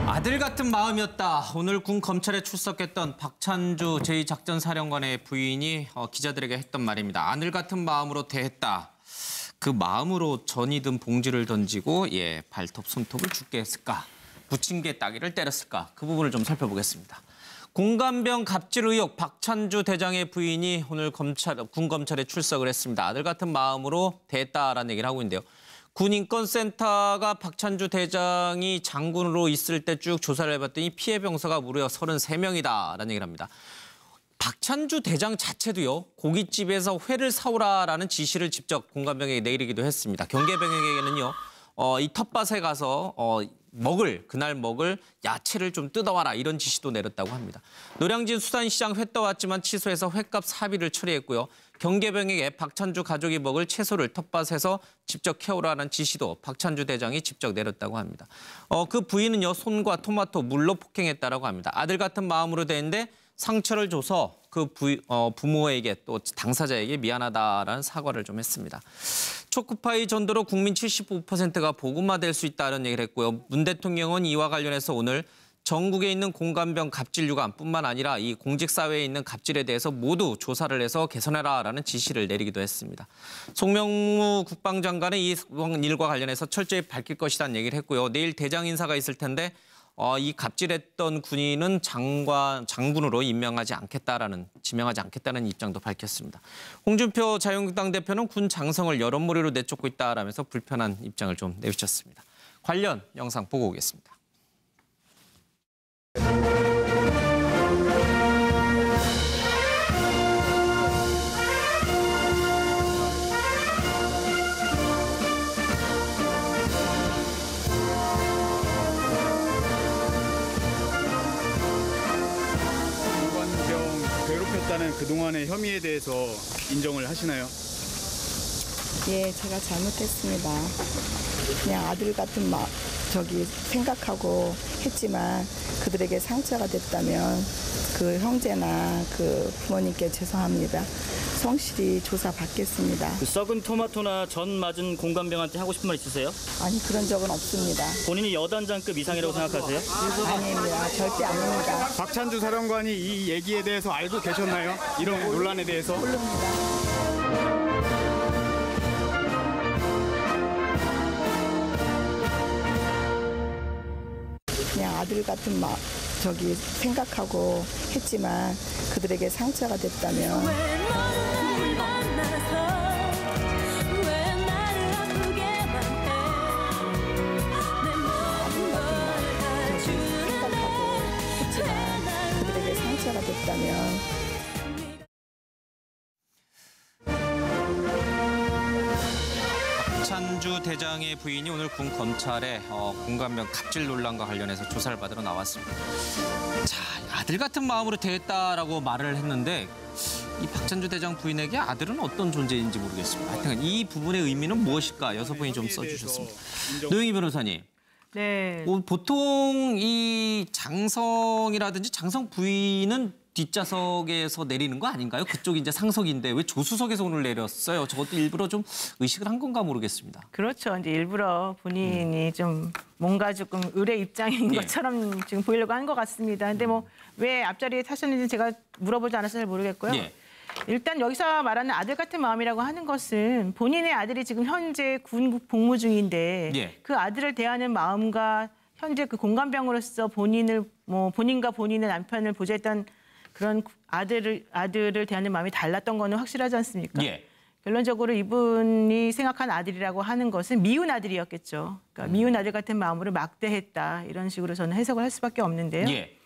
아들 같은 마음이었다. 오늘 군 검찰에 출석했던 박찬주 제2작전사령관의 부인이 기자들에게 했던 말입니다. 아들 같은 마음으로 대했다. 그 마음으로 전이든 봉지를 던지고 발톱, 손톱을 죽게 했을까? 부침개 따기를 때렸을까? 그 부분을 좀 살펴보겠습니다. 공감병 갑질 의혹 박찬주 대장의 부인이 오늘 군 검찰에 출석을 했습니다. 아들 같은 마음으로 대했다라는 얘기를 하고 있는데요. 군인권센터가 박찬주 대장이 장군으로 있을 때 쭉 조사를 해봤더니 피해 병사가 무려 33명이다라는 얘기를 합니다. 박찬주 대장 자체도요. 고깃집에서 회를 사오라라는 지시를 직접 공감병에게 내리기도 했습니다. 경계병에게는요. 이 텃밭에 가서 그날 먹을 야채를 좀 뜯어와라 이런 지시도 내렸다고 합니다. 노량진 수산시장 회 떠왔지만 취소해서 회값 사비를 처리했고요. 경계병에게 박찬주 가족이 먹을 채소를 텃밭에서 직접 캐오라는 지시도 박찬주 대장이 직접 내렸다고 합니다. 그 부인은요. 손과 토마토, 물로 폭행했다라고 합니다. 아들 같은 마음으로 대했는데 상처를 줘서 그 부모에게 또 당사자에게 미안하다라는 사과를 좀 했습니다. 초코파이 전도로 국민 75%가 복음화될 수 있다는 얘기를 했고요. 문 대통령은 이와 관련해서 오늘 전국에 있는 공감병 갑질 유감뿐만 아니라 이 공직사회에 있는 갑질에 대해서 모두 조사를 해서 개선해라라는 지시를 내리기도 했습니다. 송명무 국방장관은 이 일과 관련해서 철저히 밝힐 것이라는 얘기를 했고요. 내일 대장 인사가 있을 텐데 이 갑질했던 군인은 장군으로 지명하지 않겠다는 입장도 밝혔습니다. 홍준표 자유한국당 대표는 군 장성을 여론몰이로 내쫓고 있다라면서 불편한 입장을 좀 내비쳤습니다. 관련 영상 보고 오겠습니다. 괴롭혔다는 그동안의 혐의에 대해서 인정을 하시나요? 예, 제가 잘못했습니다. 그냥 아들 같은 생각하고 했지만 그들에게 상처가 됐다면 그 형제나 그 부모님께 죄송합니다. 성실히 조사받겠습니다. 그 썩은 토마토나 전 맞은 공감병한테 하고 싶은 말 있으세요? 아니, 그런 적은 없습니다. 본인이 여단장급 이상이라고 생각하세요? 아닙니다. 절대 아닙니다. 박찬주 사령관이 이 얘기에 대해서 알고 계셨나요? 이런 논란에 대해서? 모릅니다. 그냥 아들 같은 생각하고 했지만 그들에게 상처가 됐다면 박찬주 대장의 부인이 오늘 군 검찰에 공감병 갑질 논란과 관련해서 조사를 받으러 나왔습니다. 자, 아들 같은 마음으로 대했다라고 말을 했는데 이 박찬주 대장 부인에게 아들은 어떤 존재인지 모르겠습니다. 하여튼 이 부분의 의미는 무엇일까 여섯 분이 좀 써주셨습니다. 노영희 변호사님. 네. 보통 이 장성이라든지 장성 부인은 뒷좌석에서 내리는 거 아닌가요? 그쪽이 이제 상석인데 왜 조수석에서 오늘 내렸어요? 저것도 일부러 좀 의식을 한 건가 모르겠습니다. 그렇죠. 이제 일부러 본인이 좀 뭔가 조금 의뢰 입장인 것처럼 지금 보이려고 한 것 같습니다. 근데 뭐 왜 앞자리에 타셨는지 제가 물어보지 않아서 잘 모르겠고요. 일단 여기서 말하는 아들 같은 마음이라고 하는 것은 본인의 아들이 지금 현재 군 복무 중인데 그 아들을 대하는 마음과 현재 그 공감병으로서 본인과 본인의 남편을 보좌했던 그런 아들을 대하는 마음이 달랐던 거는 확실하지 않습니까? 결론적으로 이분이 생각한 아들이라고 하는 것은 미운 아들이었겠죠. 그러니까 미운 아들 같은 마음으로 막대했다 이런 식으로 저는 해석을 할 수밖에 없는데요.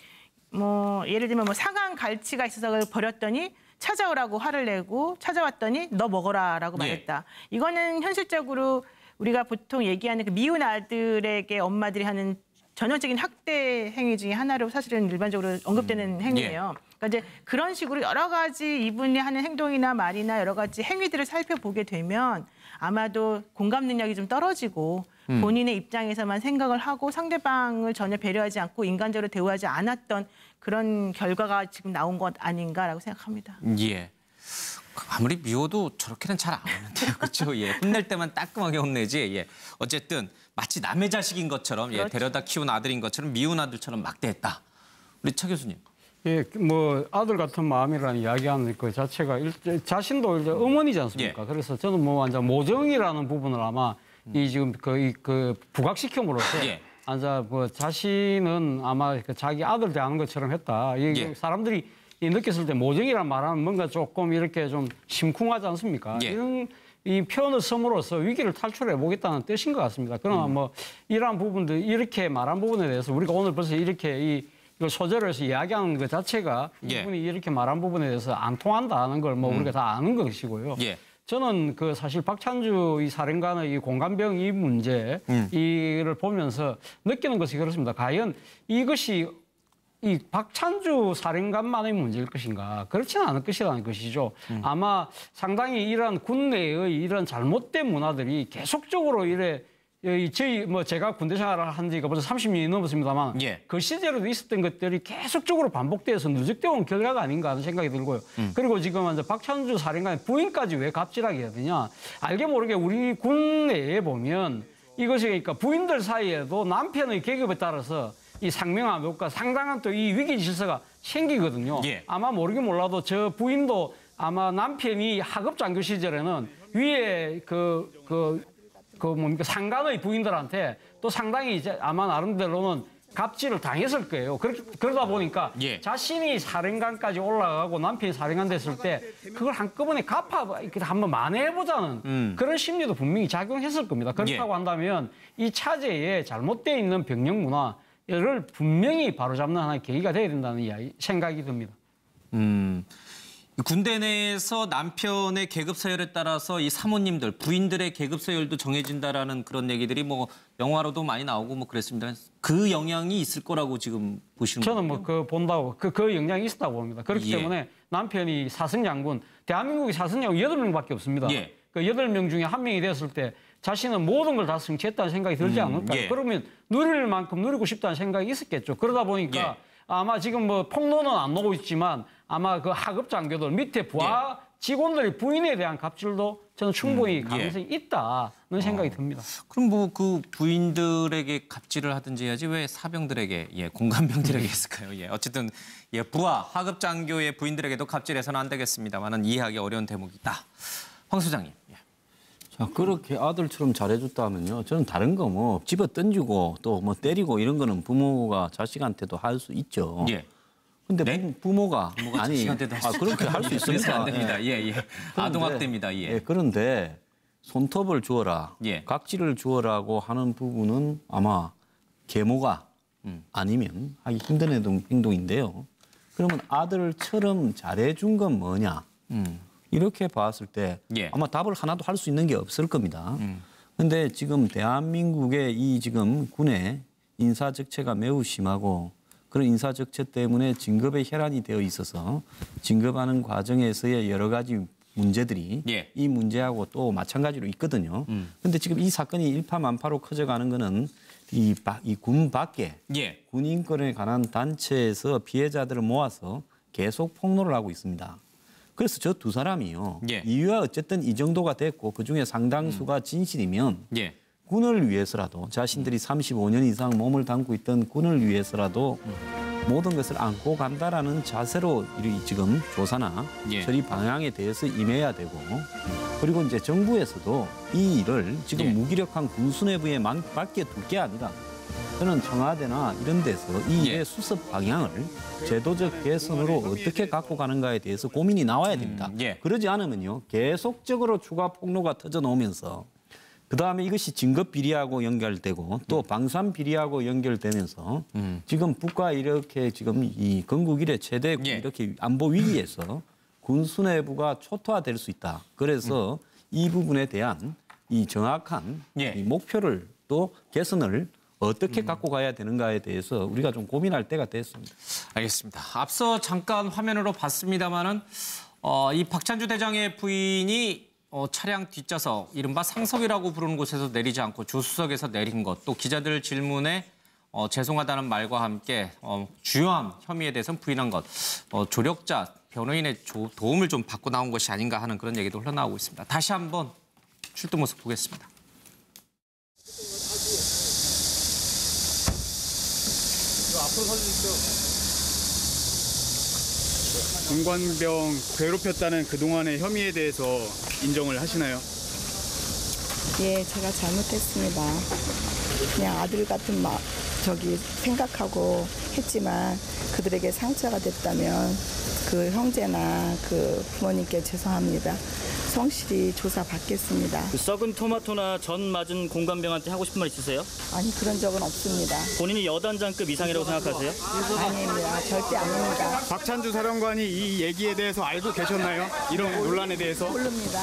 예를 들면 상한 갈치가 있어서 버렸더니 찾아오라고 화를 내고 찾아왔더니 너 먹어라라고 말했다. 이거는 현실적으로 우리가 보통 얘기하는 그 미운 아들에게 엄마들이 하는 전형적인 학대 행위 중에 하나로 사실은 일반적으로 언급되는 행위예요. 그러니까 이제 그런 식으로 여러 가지 이분이 하는 행동이나 말이나 여러 가지 행위들을 살펴보게 되면 아마도 공감 능력이 좀 떨어지고 본인의 입장에서만 생각을 하고 상대방을 전혀 배려하지 않고 인간적으로 대우하지 않았던 그런 결과가 지금 나온 것 아닌가라고 생각합니다. 아무리 미워도 저렇게는 잘 안 하는데요. 그렇죠? 혼낼 때만 따끔하게 혼내지. 어쨌든 마치 남의 자식인 것처럼 예, 그렇죠. 데려다 키운 아들인 것처럼 미운 아들처럼 막대했다. 우리 차 교수님. 예, 뭐 아들 같은 마음이라는 이야기하는 그 자체가 자신도 이제 어머니지 않습니까? 그래서 저는 뭐 완전 모정이라는 부분을 아마 이 지금 그 부각시킴으로써 예. 완전 뭐 자신은 아마 그 자기 아들 대하는 것처럼 했다. 이 예. 사람들이 이 느꼈을 때 모정이란 말하면 뭔가 조금 이렇게 좀 심쿵하지 않습니까? 예. 이런 이 표현을 섬으로써 위기를 탈출해 보겠다는 뜻인 것 같습니다. 그러나 뭐 이러한 부분들 이렇게 말한 부분에 대해서 우리가 오늘 벌써 이렇게 이걸 소재로 해서 이야기하는 것 자체가 예. 이분이 이렇게 말한 부분에 대해서 안 통한다는 걸 뭐 우리가 다 아는 것이고요. 예. 저는 그 사실 박찬주 이 사령관의 이 공감병 이 문제 이를 보면서 느끼는 것이 그렇습니다. 과연 이것이 이 박찬주 사령관만의 문제일 것인가? 그렇지는 않을 것이라는 것이죠. 아마 상당히 이런 군내의 이런 잘못된 문화들이 계속적으로 저희 뭐 제가 군대 생활을 한 지가 벌써 30년이 넘었습니다만 예. 그 시절에도 있었던 것들이 계속적으로 반복돼서 누적되어 온 결과가 아닌가 하는 생각이 들고요. 그리고 지금 이제 박찬주 사령관의 부인까지 왜 갑질하게 해야 되냐? 알게 모르게 우리 군내에 보면 이것이 그러니까 부인들 사이에도 남편의 계급에 따라서 이 상명하 묘가 상당한 또 이 위기 질서가 생기거든요. 예. 아마 모르긴 몰라도 저 부인도 아마 남편이 하급 장교 시절에는 위에 뭡니까 상관의 부인들한테 또 상당히 이제 아마 나름대로는 갑질을 당했을 거예요. 그러다 보니까 예. 자신이 사령관까지 올라가고 남편이 사령관 됐을 때 그걸 한꺼번에 한번 만회해보자는 그런 심리도 분명히 작용했을 겁니다. 그렇다고 예. 한다면 이 차제에 잘못되어 있는 병력 문화를 분명히 바로잡는 하나의 계기가 돼야 된다는 생각이 듭니다. 군대 내에서 남편의 계급 서열에 따라서 이 사모님들, 부인들의 계급 서열도 정해진다라는 그런 얘기들이 뭐 영화로도 많이 나오고 뭐 그랬습니다. 그 영향이 있을 거라고 지금 보시는 거예요? 저는 뭐 그 본다고 그 영향이 있었다고 봅니다. 그렇기 예. 때문에 남편이 사승장군, 대한민국의 사승장군 8명밖에 없습니다. 예. 그 8명 중에 1명이 됐을 때 자신은 모든 걸 다 성취했다는 생각이 들지 않을까요? 예. 그러면 누릴 만큼 누리고 싶다는 생각이 있었겠죠. 그러다 보니까 예. 아마 지금 뭐 폭로는 안 나오고 있지만 아마 그 하급 장교들 밑에 부하 직원들의 부인에 대한 갑질도 저는 충분히 가능성이 있다는 생각이 듭니다. 그럼 뭐 그 부인들에게 갑질을 하든지 해야지 왜 사병들에게 공감병들에게 했을까요? 어쨌든 부하 하급 장교의 부인들에게도 갑질해서는 안 되겠습니다만은 이해하기 어려운 대목이 있다. 황 소장님. 자, 그렇게 아들처럼 잘해줬다 하면요. 저는 다른 거 뭐 집어 던지고 또 뭐 때리고 이런 거는 부모가 자식한테도 할 수 있죠. 예. 근데 네? 부모가 아니 자식한테도 할수 그렇게 할 수 있습니다. 안 됩니다. 아동학대입니다. 그런데 손톱을 주어라, 예. 각질을 주어라고 하는 부분은 아마 계모가 아니면 하기 힘든 행동인데요. 그러면 아들처럼 잘해준 건 뭐냐? 이렇게 봤을 때 예. 아마 답을 하나도 할 수 있는 게 없을 겁니다. 그런데 지금 대한민국의 이 지금 군의 인사적체가 매우 심하고 그런 인사적체 때문에 진급에 혈안이 되어 있어서 진급하는 과정에서의 여러 가지 문제들이 예. 이 문제하고 또 마찬가지로 있거든요. 그런데 지금 이 사건이 일파만파로 커져가는 거는 이 군 밖에 예. 군 인권에 관한 단체에서 피해자들을 모아서 계속 폭로를 하고 있습니다. 그래서 저 두 사람이요. 예. 이유가 어쨌든 이 정도가 됐고 그중에 상당수가 진실이면 예. 군을 위해서라도 자신들이 35년 이상 몸을 담고 있던 군을 위해서라도 모든 것을 안고 간다라는 자세로 지금 조사나 예. 처리 방향에 대해서 임해야 되고 그리고 이제 정부에서도 이 일을 지금 예. 무기력한 군 수뇌부에 밖에 둘 게 아니라 저는 청와대나 이런 데서 이 일의 예. 수습 방향을 제도적 개선으로 어떻게 갖고 가는가에 대해서 고민이 나와야 됩니다. 예. 그러지 않으면요 계속적으로 추가 폭로가 터져 나오면서 그다음에 이것이 진급 비리하고 연결되고 또 방산 비리하고 연결되면서 지금 북과 이렇게 지금 이 건국 이래 최대 예. 이렇게 안보 위기에서 군 수뇌부가 초토화될 수 있다. 그래서 이 부분에 대한 이 정확한 예. 이 목표를 또 개선을 어떻게 갖고 가야 되는가에 대해서 우리가 좀 고민할 때가 됐습니다. 알겠습니다. 앞서 잠깐 화면으로 봤습니다마는 이 박찬주 대장의 부인이 차량 뒷좌석, 이른바 상석이라고 부르는 곳에서 내리지 않고 조수석에서 내린 것, 또 기자들 질문에 죄송하다는 말과 함께 주요한 혐의에 대해서는 부인한 것, 조력자, 변호인의 도움을 좀 받고 나온 것이 아닌가 하는 그런 얘기도 흘러나오고 있습니다. 다시 한번 출두 모습 보겠습니다. 공관병 괴롭혔다는 그동안의 혐의에 대해서 인정을 하시나요? 예, 제가 잘못했습니다. 그냥 아들 같은 생각하고 했지만 그들에게 상처가 됐다면 그 형제나 그 부모님께 죄송합니다. 성실히 조사받겠습니다. 그 썩은 토마토나 전 맞은 공관병한테 하고 싶은 말 있으세요? 아니, 그런 적은 없습니다. 본인이 여단장급 이상이라고 생각하세요? 아닙니다. 절대 아닙니다. 박찬주 사령관이 이 얘기에 대해서 알고 계셨나요? 이런 논란에 대해서? 모릅니다.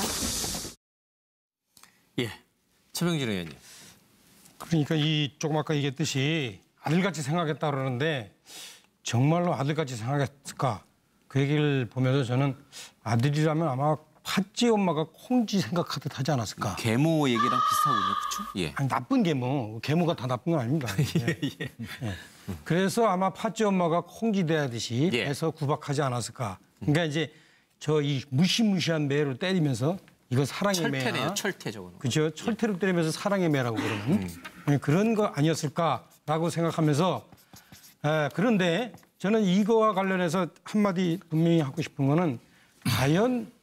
예, 최병진 의원님. 그러니까 이 조금 아까 얘기했듯이 아들같이 생각했다 그러는데 정말로 아들같이 생각했을까? 그 얘기를 보면서 저는 아들이라면 아마 팥쥐 엄마가 콩쥐 생각하듯 하지 않았을까? 계모 얘기랑 비슷하군요, 그렇죠? 예. 아니, 나쁜 계모, 계모가 다 나쁜 건 아닙니다. 예. 그래서 아마 팥쥐 엄마가 콩쥐 대하듯이 예. 해서 구박하지 않았을까? 그러니까 이제 저 이 무시무시한 매를 때리면서 이거 사랑의 매야. 철퇴네요, 철퇴 저거는. 그죠? 철퇴를 때리면서 사랑의 매라고 그러는 그런 거 아니었을까라고 생각하면서 그런데 저는 이거와 관련해서 한마디 분명히 하고 싶은 거는 과연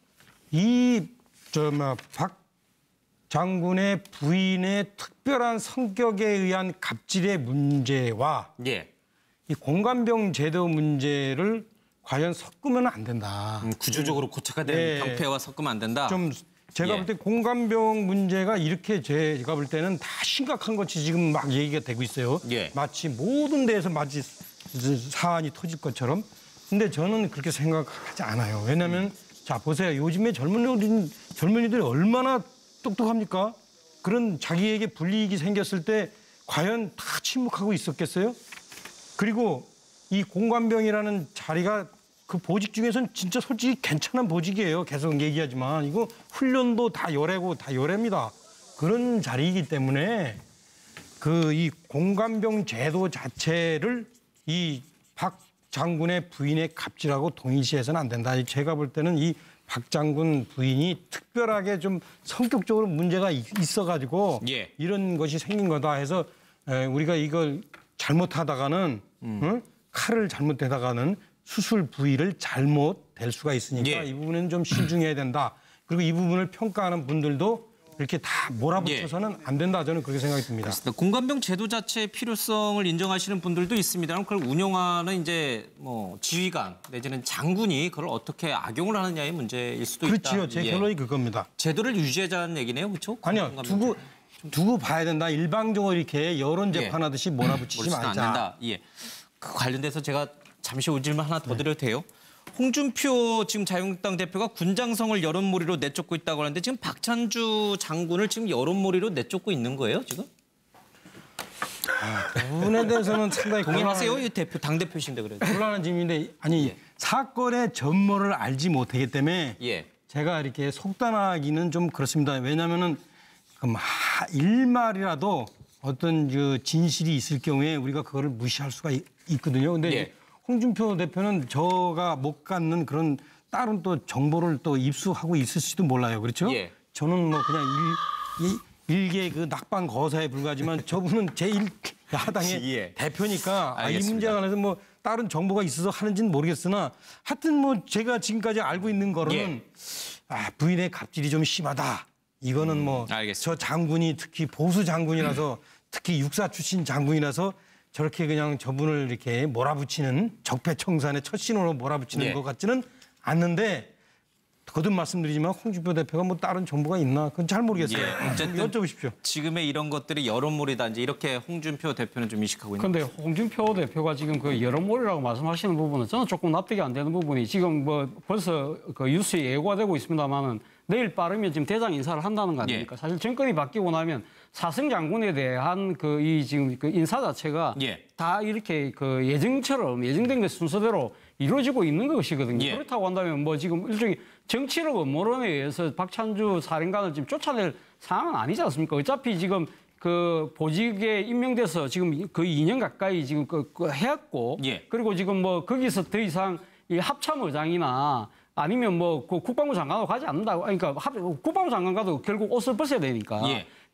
박 장군의 부인의 특별한 성격에 의한 갑질의 문제와 예. 이 공관병 제도 문제를 과연 섞으면 안 된다. 구조적으로 고착화된 네. 병폐와 섞으면 안 된다. 좀 제가 예. 볼 때 공관병 문제가 이렇게 제가 볼 때는 다 심각한 것이 지금 막 얘기가 되고 있어요. 예. 마치 모든 데에서 마치 사안이 터질 것처럼. 근데 저는 그렇게 생각하지 않아요. 왜냐하면 자 보세요. 요즘에 젊은이들이 얼마나 똑똑합니까? 그런 자기에게 불이익이 생겼을 때 과연 다 침묵하고 있었겠어요? 그리고 이 공관병이라는 자리가 그 보직 중에서는 진짜 솔직히 괜찮은 보직이에요. 계속 얘기하지만 이거 훈련도 다 열애고 다 열애입니다. 그런 자리이기 때문에 그 이 공관병 제도 자체를 이 박 장군의 부인의 갑질하고 동일시해서는 안 된다. 제가 볼 때는 이 박 장군 부인이 특별하게 좀 성격적으로 문제가 있어가지고 예. 이런 것이 생긴 거다 해서 우리가 이걸 잘못하다가는 칼을 잘못대다가는 수술 부위를 잘못 댈 수가 있으니까 예. 이 부분은 좀 신중해야 된다. 그리고 이 부분을 평가하는 분들도 이렇게 다 몰아붙여서는 안 된다. 저는 그렇게 생각이 듭니다. 공관병 제도 자체의 필요성을 인정하시는 분들도 있습니다만 그걸 운영하는 이제 뭐 지휘관 내지는 장군이 그걸 어떻게 악용을 하느냐의 문제일 수도 있다. 그렇죠. 제 결론이 그겁니다. 제도를 유지하자는 얘기네요, 그렇죠? 아니요. 두고 봐야 된다. 일방적으로 이렇게 여론 재판하듯이 몰아붙이지 안 말자. 된다. 예. 그 관련돼서 제가 잠시 질문 하나 더 드려도 돼요? 홍준표 지금 자유한국당 대표가 군장성을 여론몰이로 내쫓고 있다고 하는데 지금 박찬주 장군을 지금 여론몰이로 내쫓고 있는 거예요, 지금? 그 부분에 대해서는 상당히 동의하세요? 이 대표 당 대표신데 그래도. 곤란한 질문인데 아니 사건의 전모를 알지 못하기 때문에 예. 제가 이렇게 속단하기는 좀 그렇습니다. 왜냐하면은 일말이라도 어떤 그 진실이 있을 경우에 우리가 그거를 무시할 수가 있거든요. 근데 예. 홍준표 대표는 저가 못 갖는 그런 다른 또 정보를 또 입수하고 있을지도 몰라요. 그렇죠? 예. 저는 뭐 그냥 일개 그 낙방 거사에 불과하지만 저분은 제1야당의 예. 대표니까 이 알겠습니다. 문제에 관해서 뭐 다른 정보가 있어서 하는지는 모르겠으나 하여튼 뭐 제가 지금까지 알고 있는 거로는 부인의 갑질이 좀 심하다. 이거는 뭐 저 장군이 특히 보수 장군이라서 특히 육사 출신 장군이라서 저렇게 그냥 저분을 이렇게 몰아붙이는 적폐청산의 첫 신호로 몰아붙이는 것 같지는 않는데 거듭 말씀드리지만 홍준표 대표가 뭐 다른 정보가 있나 그건 잘 모르겠어요. 어쨌든 여쭤보십시오. 지금의 이런 것들이 여론몰이다 이제 이렇게 홍준표 대표는 좀 인식하고 있는 그런데 홍준표 대표가 지금 그 여론몰이라고 말씀하시는 부분은 저는 조금 납득이 안 되는 부분이 지금 뭐 벌써 그 뉴스에 예고가 되고 있습니다만은 내일 빠르면 지금 대장 인사를 한다는 거 아닙니까? 사실 정권이 바뀌고 나면 사승 장군에 대한 지금 그 인사 자체가 다 이렇게 그 예정된 것 순서대로 이루어지고 있는 것이거든요. 그렇다고 한다면 뭐 지금 일종의 정치력 음모론에 의해서 박찬주 사령관을 지금 쫓아낼 상황은 아니지 않습니까? 어차피 지금 그 보직에 임명돼서 지금 거의 2년 가까이 지금 해왔고 그리고 지금 뭐 거기서 더 이상 이 합참의장이나 아니면 뭐 그 국방부 장관으로 가지 않는다. 그러니까 국방부 장관 가도 결국 옷을 벗어야 되니까.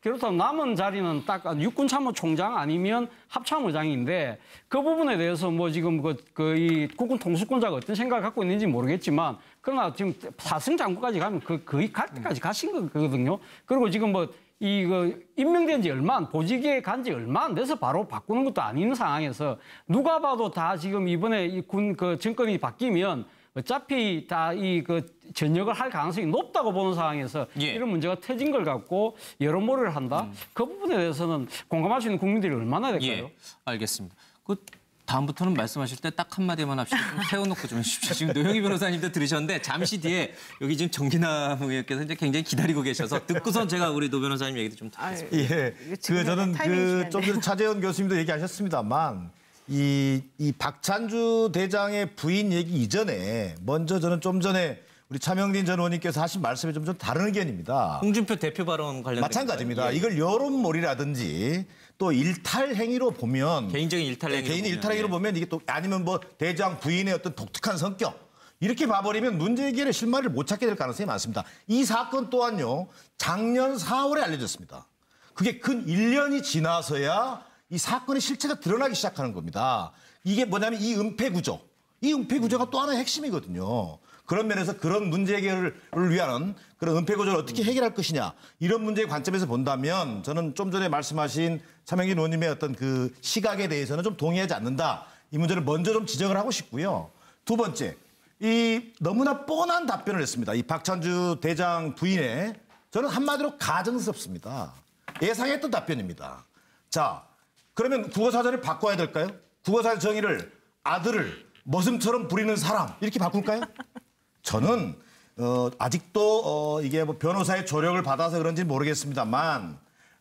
그렇다면 남은 자리는 딱 육군참모총장 아니면 합참의장인데 그 부분에 대해서 뭐 지금 이 국군 통수권자가 어떤 생각을 갖고 있는지 모르겠지만 그러나 지금 사승 장구까지 가면 거의 갈 때까지 가신 거거든요. 그리고 지금 뭐 임명된 지 보직에 간 지 얼마 안 돼서 바로 바꾸는 것도 아닌 상황에서 누가 봐도 다 지금 이번에 이 군 정권이 바뀌면 어차피 다 전역을 할 가능성이 높다고 보는 상황에서 이런 문제가 터진 걸 갖고 여론몰이를 한다. 그 부분에 대해서는 공감할 수 있는 국민들이 얼마나 될까요? 알겠습니다. 다음부터는 말씀하실 때 딱 한마디만 합시다. 좀 세워놓고 좀 해주십시오. 지금 노영희 변호사님도 들으셨는데 잠시 뒤에 여기 지금 정기남 의원께서 이제 굉장히 기다리고 계셔서 듣고선 제가 우리 노 변호사님 얘기도 좀 듣겠습니다. 예, 저는 좀 전에 차재원 교수님도 얘기하셨습니다만 이 박찬주 대장의 부인 얘기 이전에 먼저 저는 좀 전에 우리 차명진 전 의원님께서 하신 말씀이 좀 다른 의견입니다. 홍준표 대표 발언 관련된 마찬가지입니다. 이걸 여론몰이라든지 또 일탈 행위로 보면 개인적인 일탈 행위로 개인 일탈 행위로 보면 이게 또 아니면 뭐 대장 부인의 어떤 독특한 성격 이렇게 봐버리면 문제 해결의 실마리를 못 찾게 될 가능성이 많습니다. 이 사건 또한요 작년 4월에 알려졌습니다. 그게 근 1년이 지나서야 이 사건의 실체가 드러나기 시작하는 겁니다. 이게 뭐냐면 이 은폐 구조가 또 하나의 핵심이거든요. 그런 면에서 그런 문제 해결을 위한 그런 은폐 구조를 어떻게 해결할 것이냐 이런 문제의 관점에서 본다면 저는 좀 전에 말씀하신 차명진 의원님의 어떤 그 시각에 대해서는 좀 동의하지 않는다. 이 문제를 먼저 좀 지적을 하고 싶고요. 두 번째, 이 너무나 뻔한 답변을 했습니다. 이 박찬주 대장 부인의 저는 한마디로 가증스럽습니다. 예상했던 답변입니다. 자, 그러면 국어사전을 바꿔야 될까요? 국어사전 정의를 아들을 머슴처럼 부리는 사람 이렇게 바꿀까요? 저는 아직도 이게 뭐 변호사의 조력을 받아서 그런지 모르겠습니다만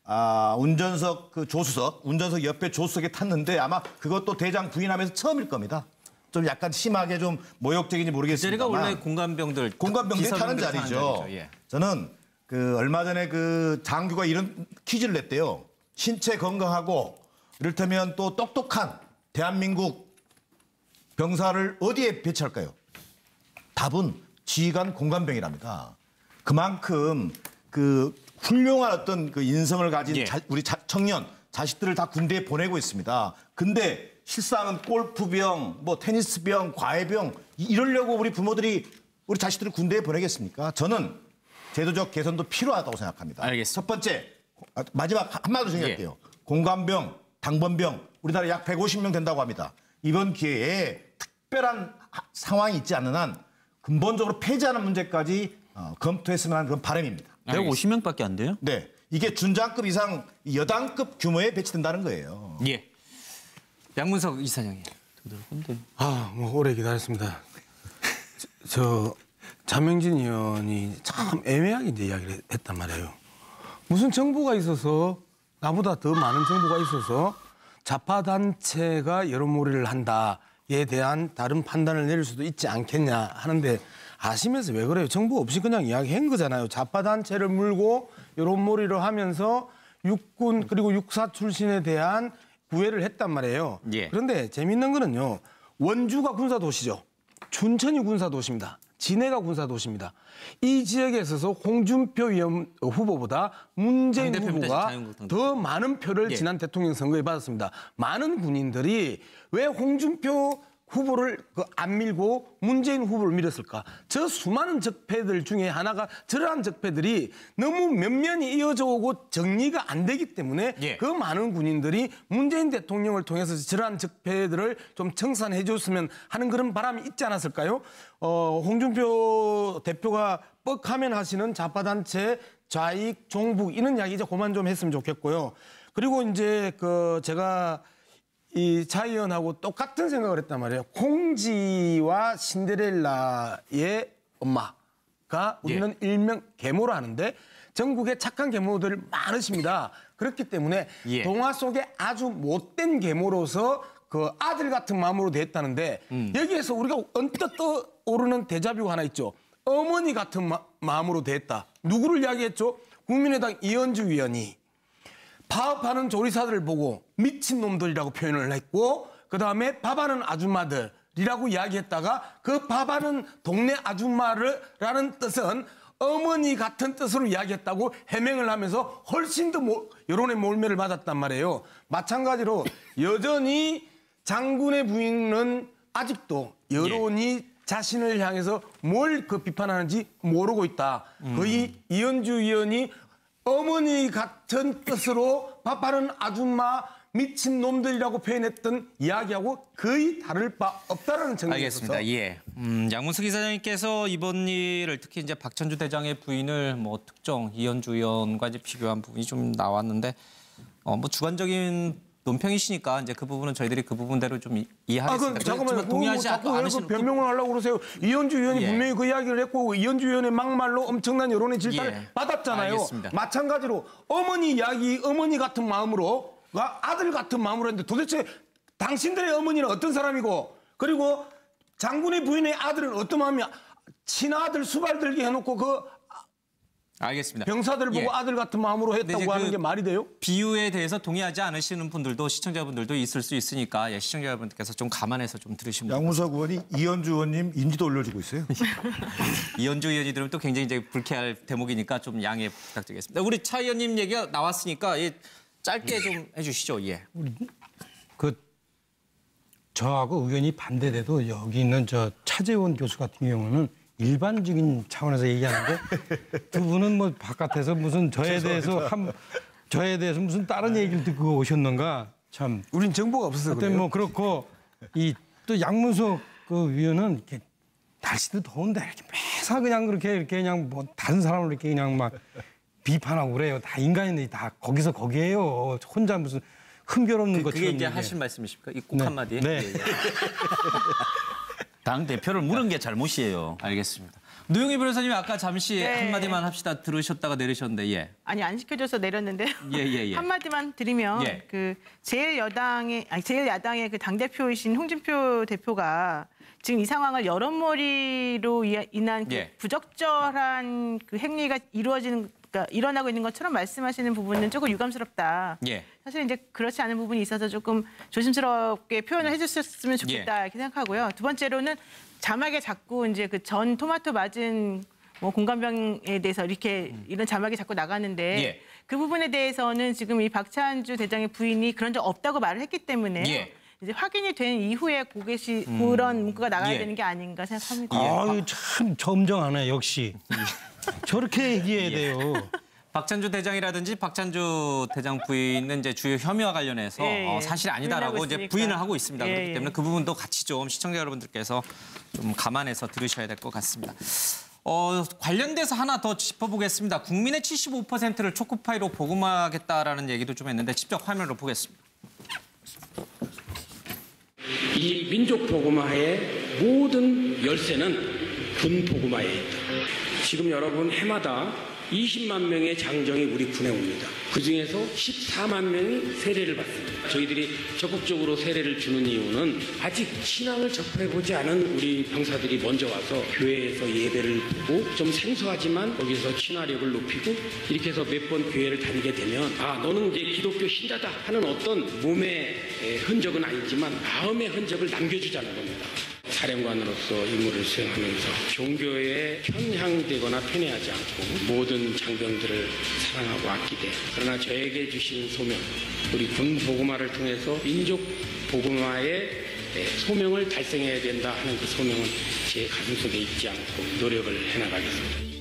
운전석 운전석 옆에 조수석에 탔는데 아마 그것도 대장 부인하면서 처음일 겁니다. 좀 약간 심하게 좀 모욕적인지 모르겠습니다만. 자리가 원래 공관병들이 타는 자리죠. 예. 저는 얼마 전에 장교가 이런 퀴즈를 냈대요. 신체 건강하고 이를테면 또 똑똑한 대한민국 병사를 어디에 배치할까요? 답은 지휘관 공관병이랍니다. 그만큼 훌륭한 어떤 인성을 가진 우리 청년 자식들을 다 군대에 보내고 있습니다. 근데 실상은 골프병, 뭐 테니스병, 과외병 이러려고 우리 부모들이 우리 자식들을 군대에 보내겠습니까? 저는 제도적 개선도 필요하다고 생각합니다. 알겠습니다. 첫 번째, 마지막 한마디로 정리할게요. 공관병, 당번병 우리나라 약 150명 된다고 합니다. 이번 기회에 특별한 상황이 있지 않는 한 근본적으로 폐지하는 문제까지 검토했으면 하는 그런 바람입니다. 150명밖에 안 돼요? 네. 이게 준장급 이상 여단급 규모에 배치된다는 거예요. 예. 양문석 이사장님. 뭐 오래 기다렸습니다. 차명진 의원이 참 애매하게 이제 이야기를 했단 말이에요. 무슨 정보가 있어서 나보다 더 많은 정보가 있어서 좌파 단체가 여론몰이를 한다에 대한 다른 판단을 내릴 수도 있지 않겠냐 하는데 아시면서 왜 그래요? 정보 없이 그냥 이야기한 거잖아요. 좌파 단체를 물고 여론몰이를 하면서 육군 그리고 육사 출신에 대한 구애를 했단 말이에요. 예. 그런데 재밌는 거는요. 원주가 군사도시죠. 춘천이 군사도시입니다. 진해가 군사도시입니다. 이 지역에 있어서 홍준표 후보보다 문재인 후보가 더 많은 표를 지난 대통령 선거에 받았습니다. 많은 군인들이 왜 홍준표 후보를 안 밀고 문재인 후보를 밀었을까? 저 수많은 적폐들 중에 하나가 저러한 적폐들이 너무 면면이 이어져 오고 정리가 안 되기 때문에 그 많은 군인들이 문재인 대통령을 통해서 저러한 적폐들을 좀 청산해 줬으면 하는 그런 바람이 있지 않았을까요? 홍준표 대표가 뻑하면 하시는 좌파단체 좌익, 종북 이런 이야기 이제 그만 좀 했으면 좋겠고요. 그리고 이제 제가 이 차 의원하고 똑같은 생각을 했단 말이에요. 콩지와 신데렐라의 엄마가 우리는 일명 계모로 하는데 전국에 착한 계모들 많으십니다. 그렇기 때문에 동화 속에 아주 못된 계모로서 아들 같은 마음으로 됐다는데 여기에서 우리가 언뜻 떠오르는 데자뷰가 하나 있죠. 어머니 같은 마음으로 됐다. 누구를 이야기했죠? 국민의당 이현주 위원이 파업하는 조리사들을 보고 미친놈들이라고 표현을 했고 그다음에 밥하는 아줌마들이라고 이야기했다가 그 밥하는 동네 아줌마라는 뜻은 어머니 같은 뜻으로 이야기했다고 해명을 하면서 훨씬 더 여론의 몰매를 받았단 말이에요. 마찬가지로 여전히 장군의 부인은 아직도 여론이 자신을 향해서 뭘 그 비판하는지 모르고 있다. 거의 이현주 의원이 어머니 같은 뜻으로 밥하는 아줌마 미친 놈들이라고 표현했던 이야기하고 거의 다를 바 없다라는 정리에 알겠습니다. 있어서 예. 양문석 이사장님께서 이번 일을 특히 이제 박찬주 대장의 부인을 뭐 특정 이현주 의원과 이제 비교한 부분이 좀 나왔는데 뭐 주관적인 논평이시니까 이제 그 부분은 저희들이 그 부분대로 좀 이해하겠습니다. 잠깐만요. 동의하지 자꾸 않으시는 변명을 하려고 그러세요. 이현주 의원이 분명히 그 이야기를 했고 이현주 의원의 막말로 엄청난 여론의 질타를 받았잖아요. 알겠습니다. 마찬가지로 어머니 이야기, 어머니 같은 마음으로 아들 같은 마음으로 했는데 도대체 당신들의 어머니는 어떤 사람이고 그리고 장군의 부인의 아들은 어떤 마음이야. 친아들 수발 들게 해놓고 그 알겠습니다. 병사들 보고 아들 같은 마음으로 했다고 하는 게 말이 돼요? 비유에 대해서 동의하지 않으시는 분들도 시청자분들도 있을 수 있으니까 시청자 여러분들께서 좀 감안해서 좀 들으시면 양문석 의원이 이현주 의원님 인지도 올려주고 있어요. 이현주 의원이 들으면 또 굉장히 이제 불쾌할 대목이니까 좀 양해 부탁드리겠습니다. 우리 차 의원님 얘기가 나왔으니까 짧게 좀 해주시죠. 예. 저하고 의견이 반대돼도 여기 있는 저 차재원 교수 같은 경우는 일반적인 차원에서 얘기하는데 두 분은 뭐 바깥에서 무슨 저에 대해서 무슨 다른 얘기를 듣고 오셨는가 참. 우린 정보가 없어서 그래요. 뭐 그렇고 또 양문석 그 위원은 이렇게 날씨도 더운데 이렇게 매사 그냥 이렇게 그냥 뭐 다른 사람을 이렇게 그냥 막 비판하고 그래요. 다 인간인데 다 거기서 거기에요. 혼자 무슨 흠결없는 것처럼. 그게 이제 하실 말씀이십니까? 이 꼭 한마디에? 네. 예. 당 대표를 물은 게 잘못이에요. 알겠습니다. 노영희 변호사님이 아까 잠시 한마디만 합시다 들으셨다가 내리셨는데 아니 안 시켜줘서 내렸는데 예. 한마디만 드리면 그 제일야당의 그 당대표이신 홍준표 대표가 지금 이 상황을 여론몰이로 인한 그 부적절한 그 행위가 일어나고 있는 것처럼 말씀하시는 부분은 조금 유감스럽다. 사실 이제 그렇지 않은 부분이 있어서 조금 조심스럽게 표현을 해주셨으면 좋겠다 이렇게 생각하고요. 두 번째로는 자막에 자꾸 이제 그 전 토마토 맞은 뭐 공감병에 대해서 이런 자막이 자꾸 나가는데 그 부분에 대해서는 지금 이 박찬주 대장의 부인이 그런 적 없다고 말을 했기 때문에 이제 확인이 된 이후에 그런 문구가 나가야 되는 게 아닌가 생각합니다. 아유 참 점정하네 역시. 저렇게 얘기해야 돼요. 박찬주 대장이라든지 박찬주 대장 부인은 이제 주요 혐의와 관련해서 사실이 아니다라고 이제 부인을 하고 있습니다. 그렇기 때문에 그 부분도 같이 좀 시청자 여러분들께서 좀 감안해서 들으셔야 될 것 같습니다. 관련돼서 하나 더 짚어보겠습니다. 국민의 75%를 초코파이로 복음하겠다라는 얘기도 좀 했는데 직접 화면으로 보겠습니다. 이 민족 복음화의 모든 열쇠는 군 복음화에 있다. 지금 여러분 해마다 20만 명의 장정이 우리 군에 옵니다. 그중에서 14만 명이 세례를 받습니다. 저희들이 적극적으로 세례를 주는 이유는 아직 신앙을 접해보지 않은 우리 병사들이 먼저 와서 교회에서 예배를 보고 좀 생소하지만 거기서 친화력을 높이고 이렇게 해서 몇 번 교회를 다니게 되면 너는 이제 기독교 신자다 하는 어떤 몸의 흔적은 아니지만 마음의 흔적을 남겨주자는 겁니다. 사령관으로서 임무를 수행하면서 종교에 편향되거나 편애하지 않고 모든 장병들을 사랑하고 아끼되 그러나 저에게 주신 소명, 우리 군 복음화를 통해서 민족 복음화의 소명을 달성해야 된다 하는 그 소명은 제 가슴속에 잊지 않고 노력을 해나가겠습니다.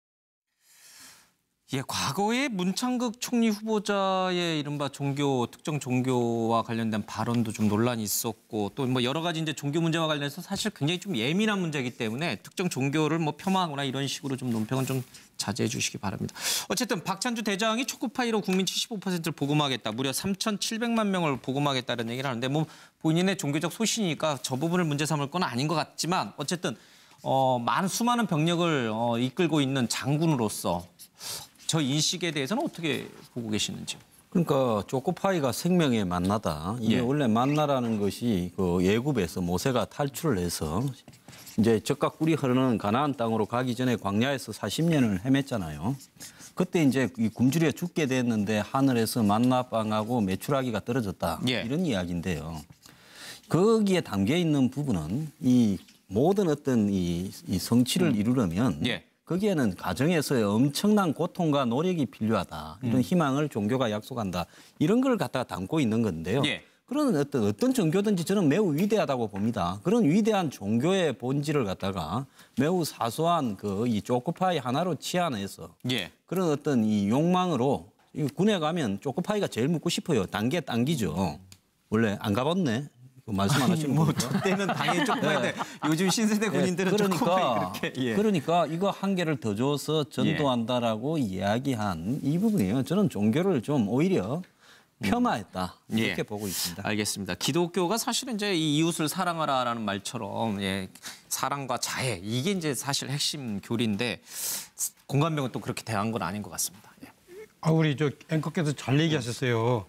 과거에 문창극 총리 후보자의 이른바 특정 종교와 관련된 발언도 좀 논란이 있었고 또 뭐 여러 가지 이제 종교 문제와 관련해서 사실 굉장히 좀 예민한 문제이기 때문에 특정 종교를 뭐 폄하하거나 이런 식으로 좀 논평은 좀 자제해 주시기 바랍니다. 어쨌든 박찬주 대장이 초코파이로 국민 75%를 복음하겠다. 무려 3,700만 명을 복음하겠다는 얘기를 하는데 뭐 본인의 종교적 소신이니까 저 부분을 문제 삼을 건 아닌 것 같지만 어쨌든 수많은 병력을 이끌고 있는 장군으로서 저 인식에 대해서는 어떻게 보고 계시는지요? 그러니까 초코파이가 생명의 만나다. 이게 원래 만나라는 것이 그 예굽에서 모세가 탈출을 해서 이제 젖과 꿀이 흐르는 가나안 땅으로 가기 전에 광야에서 40년을 헤맸잖아요. 그때 이제 이 굶주려 죽게 됐는데 하늘에서 만나빵하고 메추라기가 떨어졌다. 이런 이야기인데요. 거기에 담겨 있는 부분은 이 모든 어떤 이 성취를 이루려면 거기에는 가정에서의 엄청난 고통과 노력이 필요하다. 이런 희망을 종교가 약속한다. 이런 걸 갖다가 담고 있는 건데요. 예. 그런 어떤 종교든지 저는 매우 위대하다고 봅니다. 그런 위대한 종교의 본질을 갖다가 매우 사소한 이 초코파이 하나로 치환해서 예. 그런 어떤 이 욕망으로 군에 가면 초코파이가 제일 먹고 싶어요. 단계 당기죠. 원래 안 가봤네. 말씀 안 하시는 거죠. 그때는 당연히 초코파이인데 요즘 신세대 군인들은 초코파이 그렇게. 그러니까 이거 한 개를 더 줘서 전도한다라고 이야기한 이 부분이에요. 저는 종교를 좀 오히려 폄하했다 이렇게 보고 있습니다. 알겠습니다. 기독교가 사실은 이제 이 이웃을 사랑하라라는 말처럼 사랑과 자애 이게 이제 사실 핵심 교리인데 공감병은 또 그렇게 대한 건 아닌 것 같습니다. 우리 앵커께서 잘 얘기하셨어요.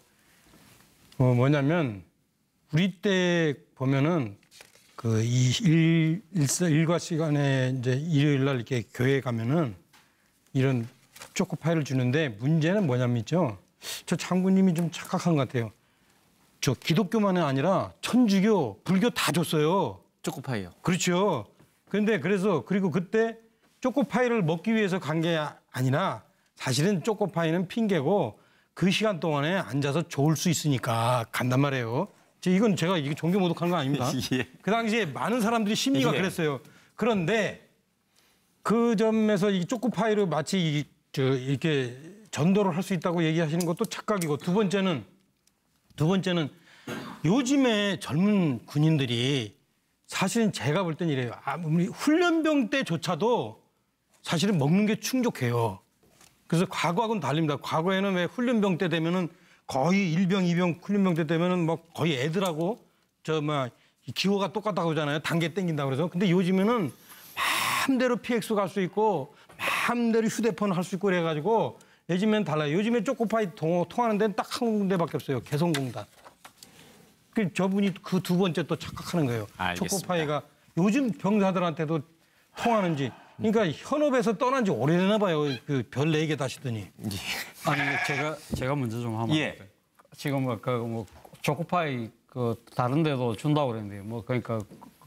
뭐냐면 우리 때 보면은 일과 시간에 이제 일요일 날 이렇게 교회에 가면은 이런 초코파이를 주는데 문제는 뭐냐면요. 저 장군님이 좀 착각한 것 같아요. 저 기독교만이 아니라 천주교, 불교 다 줬어요. 초코파이요. 그렇죠. 그리고 그때 초코파이를 먹기 위해서 간 게 아니라 사실은 초코파이는 핑계고 그 시간 동안에 앉아서 좋을 수 있으니까 간단 말이에요. 이건 제가 이게 종교 모독하는 거 아닙니다. 예. 그 당시에 많은 사람들이 심리가 그랬어요. 그런데 그 점에서 이 초코파이를 마치 이렇게 전도를 할 수 있다고 얘기하시는 것도 착각이고 두 번째는 요즘에 젊은 군인들이 사실은 제가 볼 땐 이래요. 우리 훈련병 때조차도 사실은 먹는 게 충족해요. 그래서 과거하고는 다릅니다. 과거에는 왜 훈련병 때 되면은 거의 1병, 2병 훈련병 때 되면은 뭐 거의 애들하고 기호가 똑같다고 하잖아요. 단계 땡긴다고 그래서. 근데 요즘에는 마음대로 PX 갈 수 있고 마음대로 휴대폰 할 수 있고 그래가지고 요즘엔 달라요. 요즘에 초코파이 통하는 데는 딱 한 군데밖에 없어요. 개성공단. 저분이 그 두 번째 또 착각하는 거예요. 알겠습니다. 초코파이가 요즘 병사들한테도 통하는지. 그러니까 현업에서 떠난 지 오래되나 봐요. 별 4개 다시더니. 아니 제가 먼저 좀 하면 지금 초코파이 다른 데도 준다고 그랬는데 그러니까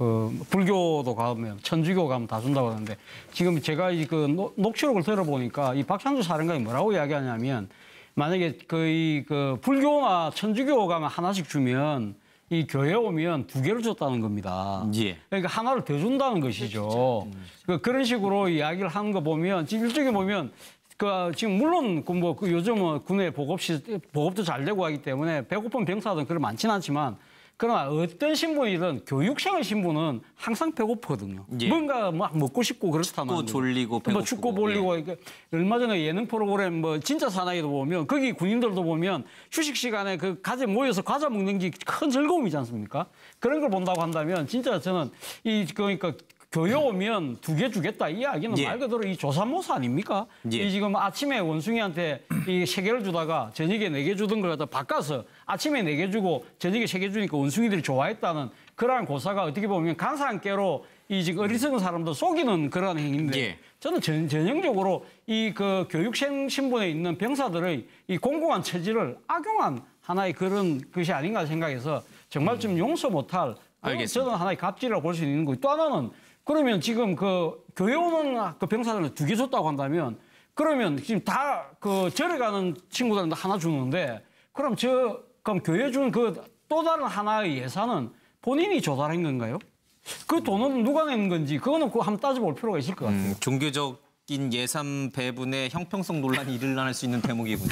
불교도 가면 천주교 가면 다 준다고 그러는데 지금 제가 녹취록을 들어보니까 이 박찬주 사령관이 뭐라고 이야기하냐면 만약에 불교나 천주교 가면 하나씩 주면 이 교회 오면 2개를 줬다는 겁니다. 그러니까 하나를 더 준다는 것이죠. 그런 식으로 이야기를 하는 거 보면 지금 일종에 보면 지금 물론 요즘은 군에 보급도 잘 되고 하기 때문에 배고픈 병사들은 그렇게 많지는 않지만 그러나 어떤 신분이든 교육생의 신분은 항상 배고프거든요. 뭔가 막 먹고 싶고 그렇다면 춥고 졸리고 배고프고. 춥고 졸리고 얼마 전에 예능 프로그램 진짜 사나이도 보면 거기 군인들도 보면 휴식 시간에 가재 모여서 과자 먹는 게 큰 즐거움이지 않습니까? 그런 걸 본다고 한다면 진짜 저는 그러니까 교회 오면 2개 주겠다 이 이야기는 말 그대로 이 조삼모사 아닙니까? 이 지금 아침에 원숭이한테 이 3개를 주다가 저녁에 4개 주던 걸 갖다 바꿔서 아침에 4개 주고 저녁에 3개 주니까 원숭이들이 좋아했다는 그러한 고사가 어떻게 보면 간사한 깨로 이 지금 어리석은 사람들 속이는 그러한 행위인데 저는 전형적으로 이 교육생 신분에 있는 병사들의 이 공공한 처지를 악용한 하나의 그런 것이 아닌가 생각해서 정말 좀 용서 못할 저는 하나의 갑질이라고 볼 수 있는 거고 또 하나는 그러면 지금 교회 오는 병사들은 2개 줬다고 한다면 그러면 지금 다 절에 가는 친구들한테 하나 주는데 그럼 교회 주는 또 다른 하나의 예산은 본인이 조달한 건가요? 그 돈은 누가 낸 건지 그거는 한번 따져볼 필요가 있을 것 같아요. 종교적인 예산 배분에 형평성 논란이 일어날 수 있는 대목이군요.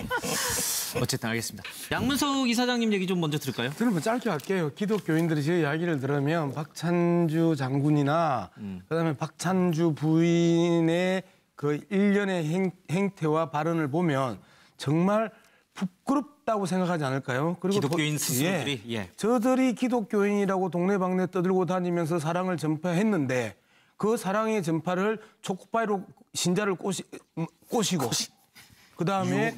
어쨌든 알겠습니다. 양문석 이사장님 얘기 좀 먼저 들을까요? 저는 짧게 할게요. 기독교인들이 제 이야기를 들으면 박찬주 장군이나 그다음에 박찬주 부인의 일련의 행태와 발언을 보면 정말 부끄럽다고 생각하지 않을까요? 그리고 기독교인 스스로들이 저들이 기독교인이라고 동네방네 떠들고 다니면서 사랑을 전파했는데 그 사랑의 전파를 초코파이로 신자를 꼬시고 그다음에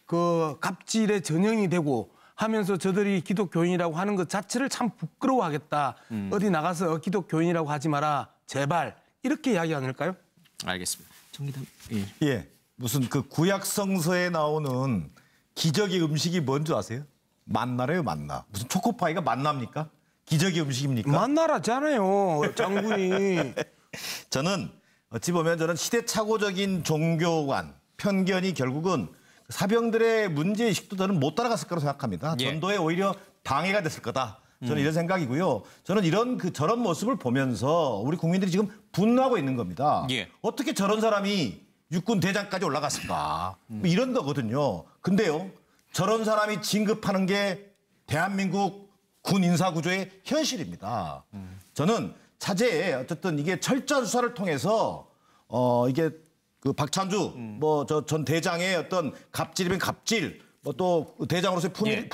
갑질의 전형이 되고 하면서 저들이 기독교인이라고 하는 것 자체를 참 부끄러워하겠다. 어디 나가서 기독교인이라고 하지 마라. 제발. 이렇게 이야기 아닐까요? 알겠습니다. 정기담. 무슨 구약 성서에 나오는 기적의 음식이 뭔지 아세요? 만나래요, 만나. 무슨 초코파이가 만납니까? 기적의 음식입니까? 만나라잖아요, 장군이. 저는 어찌 보면 저는 시대착오적인 종교관, 편견이 결국은 사병들의 문제의식도 저는 못 따라갔을 거라고 생각합니다. 예. 전도에 오히려 방해가 됐을 거다. 저는 이런 생각이고요. 저는 저런 모습을 보면서 우리 국민들이 지금 분노하고 있는 겁니다. 예. 어떻게 저런 사람이 육군 대장까지 올라갔을까? 뭐 이런 거거든요. 근데요, 저런 사람이 진급하는 게 대한민국 군 인사 구조의 현실입니다. 저는 차제에 어쨌든 이게 철저한 수사를 통해서 이게 그 박찬주 뭐 저 전 대장의 어떤 갑질이면 갑질, 뭐 또 대장으로서의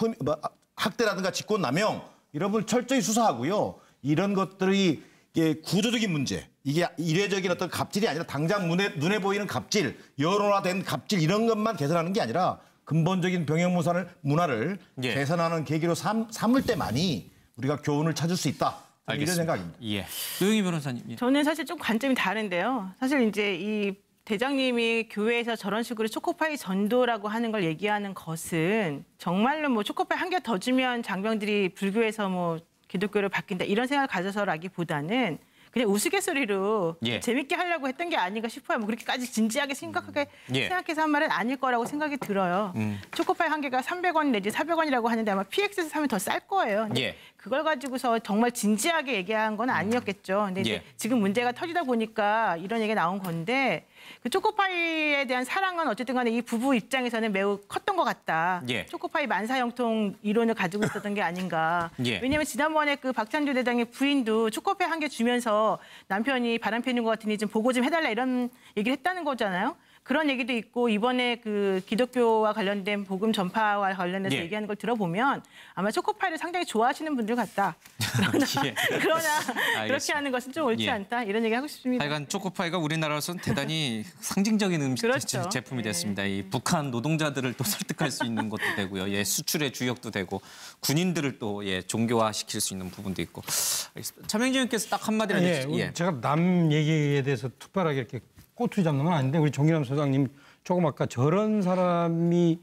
학대라든가 직권남용 이런 걸 철저히 수사하고요. 이런 것들이 이게 구조적인 문제, 이게 이례적인 어떤 갑질이 아니라 당장 눈에 보이는 갑질, 여론화된 갑질 이런 것만 개선하는 게 아니라 근본적인 병역 문화를 예. 개선하는 계기로 삼을 때만이 우리가 교훈을 찾을 수 있다. 이런 생각입니다. 예. 노영희 변호사님. 예. 저는 사실 좀 관점이 다른데요. 사실 이제 이 대장님이 교회에서 저런 식으로 초코파이 전도라고 하는 걸 얘기하는 것은 정말로 뭐 초코파이 한 개 더 주면 장병들이 불교에서 뭐 기독교를 바뀐다 이런 생각을 가져서라기보다는 그냥 우스갯소리로 예. 재밌게 하려고 했던 게 아닌가 싶어요. 뭐 그렇게까지 진지하게 심각하게 예. 생각해서 한 말은 아닐 거라고 생각이 들어요. 초코파이 한 개가 300원 내지 400원이라고 하는데 아마 PX에서 사면 더 쌀 거예요. 근데 예. 그걸 가지고서 정말 진지하게 얘기한 건 아니었겠죠. 근데 이제 예. 지금 문제가 터지다 보니까 이런 얘기가 나온 건데 그 초코파이에 대한 사랑은 어쨌든 간에 이 부부 입장에서는 매우 컸던 것 같다. 예. 초코파이 만사형통 이론을 가지고 있었던 게 아닌가. 예. 왜냐하면 지난번에 그 박찬주 대장의 부인도 초코파이 한 개 주면서 남편이 바람 피는 것 같으니 좀 보고 좀 해달라 이런 얘기를 했다는 거잖아요. 그런 얘기도 있고 이번에 그 기독교와 관련된 복음 전파와 관련해서 예. 얘기하는 걸 들어보면 아마 초코파이를 상당히 좋아하시는 분들 같다. 예. 그러나 그렇게 알겠습니다. 하는 것은 좀 옳지 예. 않다. 이런 얘기 하고 싶습니다. 하여간 초코파이가 우리나라로서는 대단히 상징적인 음식 그렇죠. 제품이 네. 됐습니다. 이 북한 노동자들을 또 설득할 수 있는 것도 되고요. 예, 수출의 주역도 되고 군인들을 또 예, 종교화시킬 수 있는 부분도 있고. 알겠습니다. 차명진 의원께서 딱 한마디를 해주시죠. 예. 제가 남 얘기에 대해서 특별하게 이렇게 꼬투리 잡는 건 아닌데 우리 정기남 소장님 조금 아까 저런 사람이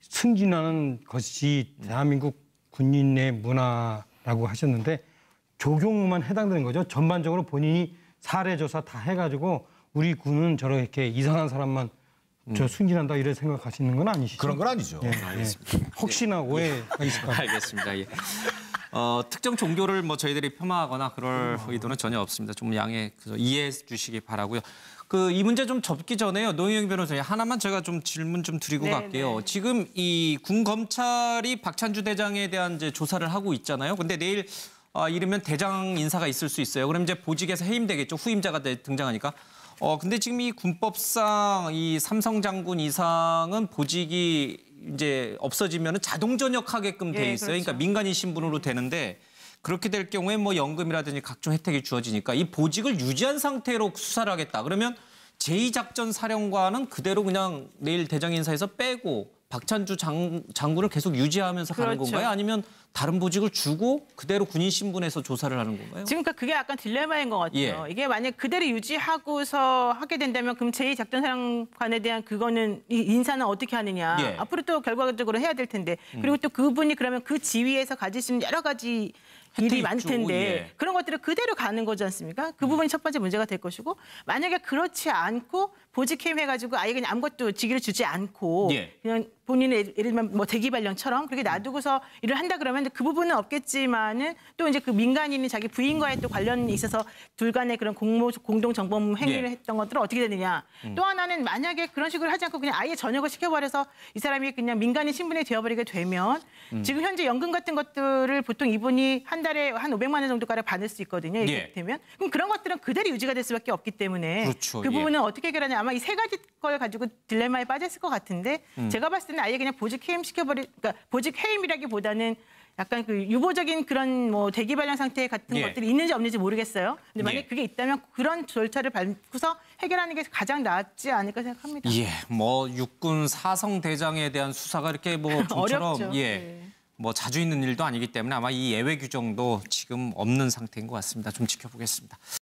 승진하는 것이 대한민국 군인의 문화라고 하셨는데 조경만 해당되는 거죠. 전반적으로 본인이 사례 조사 다 해가지고 우리 군은 저렇게 이상한 사람만 저 승진한다 이런 생각하시는 건 아니시죠? 그런 건 아니죠. 예, 예. 혹시나 오해가 있을까 봐. 알겠습니다. 예. 특정 종교를 뭐 저희들이 폄하하거나 그럴 의도는 전혀 없습니다. 좀 이해해 주시기 바라고요. 이 문제 좀 접기 전에요. 노영희 변호사님 하나만 제가 좀 질문 좀 드리고 네, 갈게요. 네. 지금 이 군 검찰이 박찬주 대장에 대한 이제 조사를 하고 있잖아요. 근데 내일 이르면 대장 인사가 있을 수 있어요. 그럼 이제 보직에서 해임되겠죠. 후임자가 등장하니까. 근데 지금 이 군법상 이 삼성 장군 이상은 보직이 이제 없어지면은 자동 전역하게끔 돼 예, 있어요. 그렇죠. 그러니까 민간인 신분으로 되는데 그렇게 될 경우에 뭐 연금이라든지 각종 혜택이 주어지니까 이 보직을 유지한 상태로 수사를 하겠다. 그러면 제2작전사령관은 그대로 그냥 내일 대장 인사에서 빼고 박찬주 장군을 계속 유지하면서 가는 그렇죠. 건가요? 아니면 다른 보직을 주고 그대로 군인 신분에서 조사를 하는 건가요? 지금 그게 약간 딜레마인 것 같아요. 예. 이게 만약 그대로 유지하고서 하게 된다면 그럼 제2작전사령관에 대한 그거는 이 인사는 어떻게 하느냐. 예. 앞으로 또 결과적으로 해야 될 텐데. 그리고 또 그분이 그러면 그 지위에서 가지시는 여러 가지 일이 많을 있죠. 텐데 예. 그런 것들을 그대로 가는 거지 않습니까? 그 부분이 첫 번째 문제가 될 것이고 만약에 그렇지 않고 보직 해임해가지고 아예 그냥 아무것도 직위를 주지 않고 예. 그냥 본인의 예를 들면 뭐 대기발령처럼 그렇게 놔두고서 일을 한다 그러면 그 부분은 없겠지만은 또 이제 그 민간인이 자기 부인과의 또 관련이 있어서 둘 간의 그런 공동 정범 행위를 예. 했던 것들은 어떻게 되느냐. 또 하나는 만약에 그런 식으로 하지 않고 그냥 아예 전역을 시켜버려서 이 사람이 그냥 민간인 신분이 되어버리게 되면 지금 현재 연금 같은 것들을 보통 이분이 한 달에 한 500만 원 정도가량 받을 수 있거든요. 이렇게 예. 되면 그럼 그런 것들은 그대로 유지가 될 수밖에 없기 때문에 그렇죠. 그 예. 부분은 어떻게 해결하냐. 아마 이 세 가지 걸 가지고 딜레마에 빠졌을 것 같은데 제가 봤을 때는 아예 그냥 보직 해임 그러니까 보직 해임이라기보다는 약간 그 유보적인 그런 뭐 대기 발령 상태 같은 예. 것들이 있는지 없는지 모르겠어요. 근데 만약 예. 에 그게 있다면 그런 절차를 밟고서 해결하는 게 가장 낫지 않을까 생각합니다. 예, 뭐 육군 사성 대장에 대한 수사가 이렇게 뭐 좀처럼 어렵죠. 예. 네. 뭐 자주 있는 일도 아니기 때문에 아마 이 예외 규정도 지금 없는 상태인 것 같습니다. 좀 지켜보겠습니다.